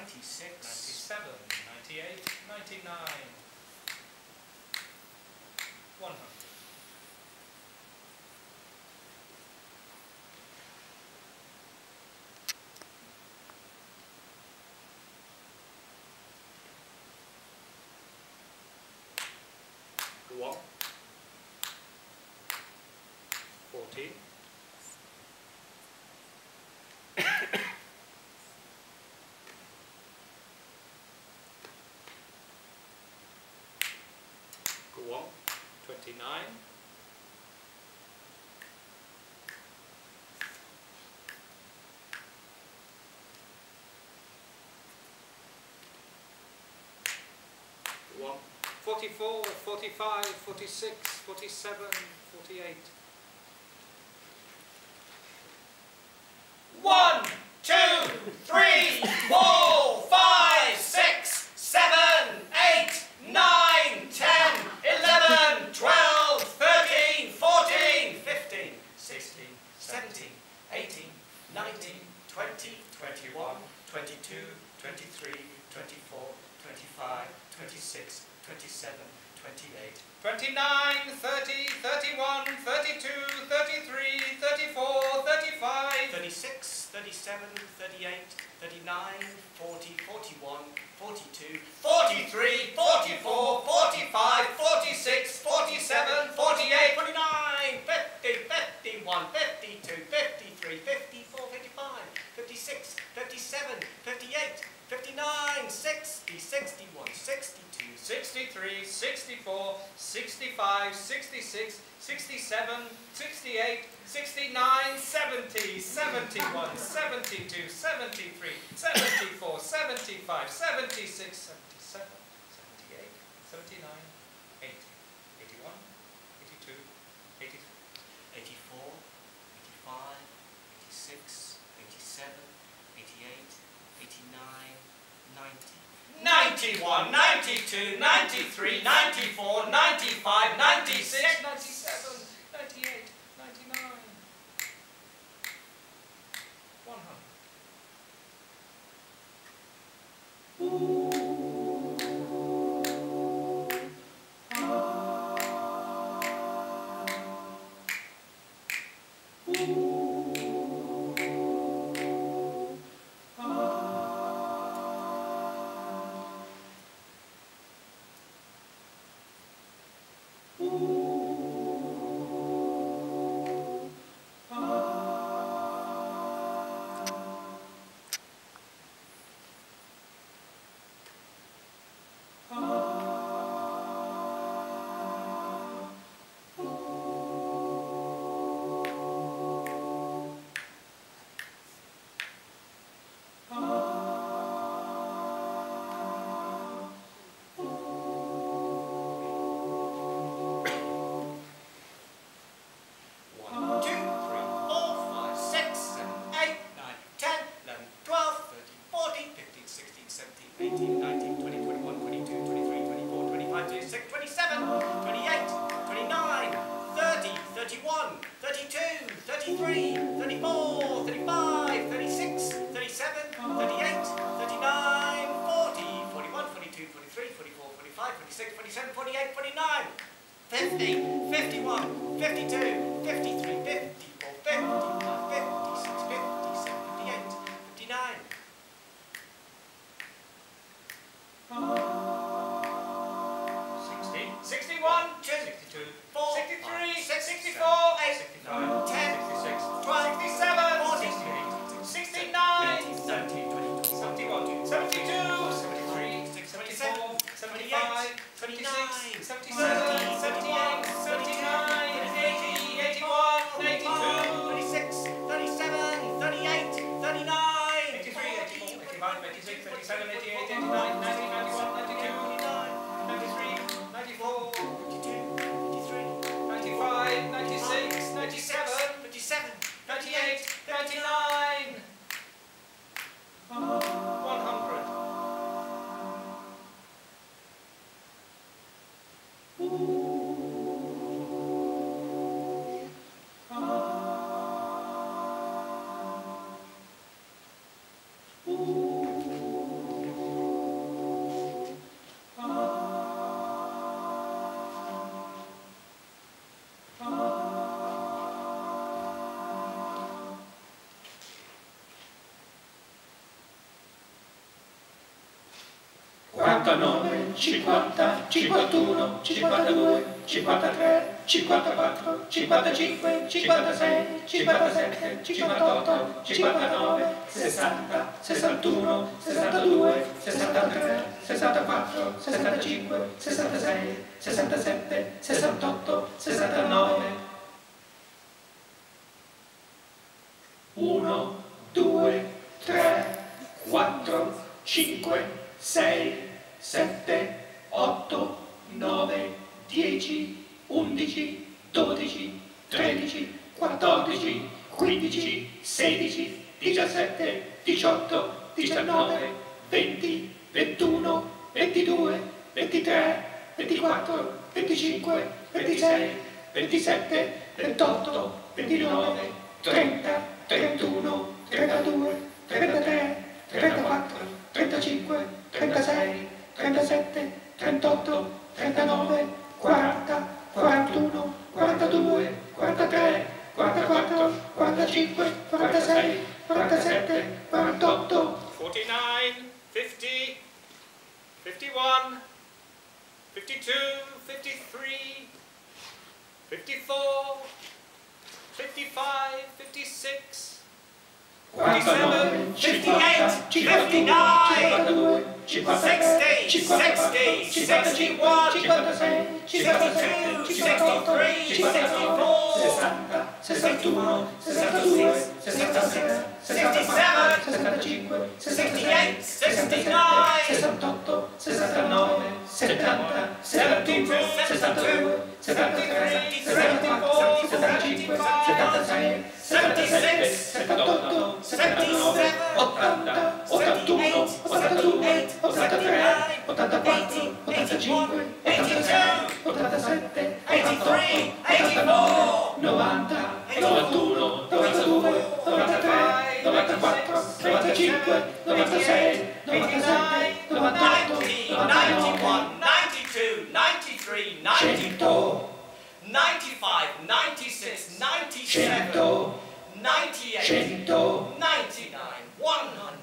96, 97, 98, 99, 100. Go on. 14. Go on. 29. Go on. 44, 45, 46, 47, 48. 1, 2, 3, 4, 5, 6, 7, 8, 9, 10, 11, 12, 13, 14, 15, 16, 17, 18, 19, 20, 21, 22, 23, 24, 25, 26, 27, 28, 29, 30, 31, 32, 33, 34, 35, 36, 37, 38, 39, 40, 41, 42, 43, 44, 45, 46, 47, 48, 49, 50, 51, 52, 53, 54, 55, 56, 57, 58, 59, 60, 61, 62, 63, 64, 65, 66, 67, 68, 69, 70, 71, 72, 73, 74, 75, 76, 77, 78, 79, 80, 81, 82, 83. 84, 85, 86, 87, 88, 89, 90. 91, 92, 93, 94, 95, 96, 97, 98, 99, 100. 49, 50, 51, 52, 53, 54, 55, 56, 57, 58, 59, 60, 61, 62, 63, 64, 65, 66, 67, 68, 69. 1, 2, 3, 4, 5, 6, 7, 8, 9, 10, 11, 12, 13, 14, 15, 16, 17, 18, 19, 20, 21, 22, 23, 24, 25, 26, 27, 28, 29, 30, 31, 32, 33, 34, 35, 36, 37, 38, 39, 40, 41, 42, 43, 44, 45, 46, 47, 48, 49, 50, 51, 52, 53, 54, 55, 56, 47, 58, 59, 60, 60, 61, 62, 63, 64, 61, 62, 66, 67, 65, 68, 69, 68, 69, 70, 71, 72, 73, 74, 75, 76, 77, 78, 79, 80, 81, 82, 83, 84, 85, 86, 87, 88, 89, 90, 91, 92, 93, 94, 95, 96, 97, 98, 91, 92, 93, 100, 95, 96, 97, 100, 98, 100, 99, 100.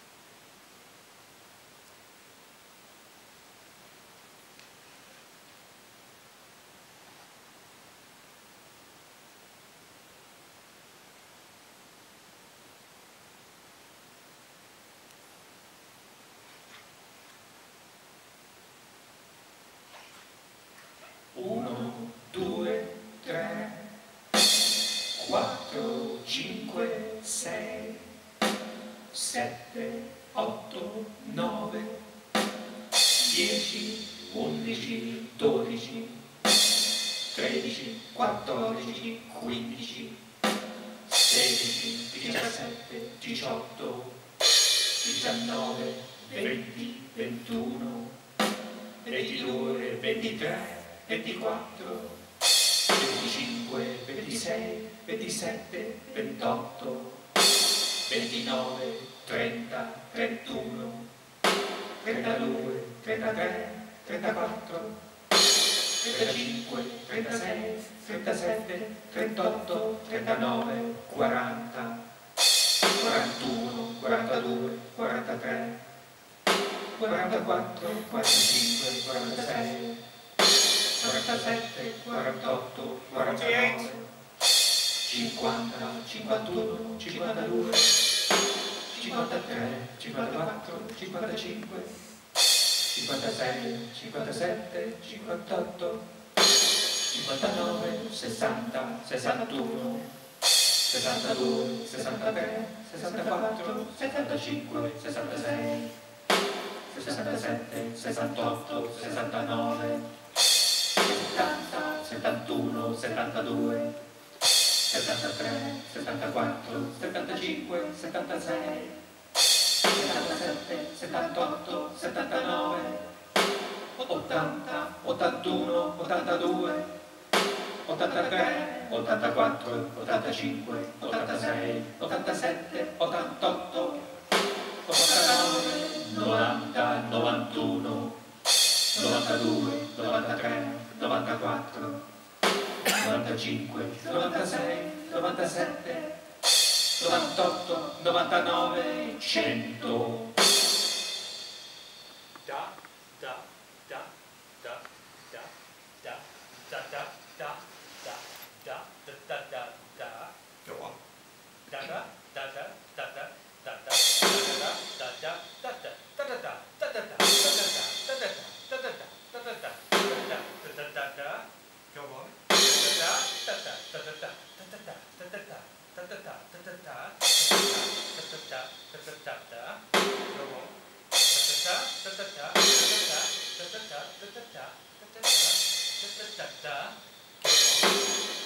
Uno, due, tre, 4, 5, 6, 7, 8, 9, 10, 11, 12, 13, 14, 15, 16, 17, 18, 19, 20, 21, 22, 23, 24, 25, 26, 27, 28, 29, 30, 31, 32, 33, 34, 35, 36, 37, 38, 39, 40, 41, 42, 43, 44, 45, 46, 47, 48, 49, 50, 51, 52, 53, 54, 55, 56, 57, 58, 59, 60, 61, 62, 63, 64, 75, 66, 67, 68, 69, 70, 71, 72, 73, 74, 75, 76, 77, 78, 79, 80, 81, 82, 83, 84, 85, 86, 87, 88, 89, 90, 91, 92, 93, 94, 95, 96, 97, 98, 99, 100. Da, Che